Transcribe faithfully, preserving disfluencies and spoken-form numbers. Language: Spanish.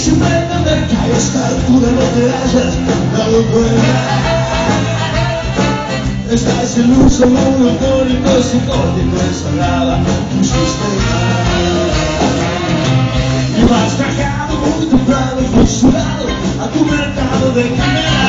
difficilmente al mercato alcune volte lascia la locura. Estás iluso monofónico psicótico ensalada do sistema. E vas tragado muito plano fissurado a tu mercado de quimera.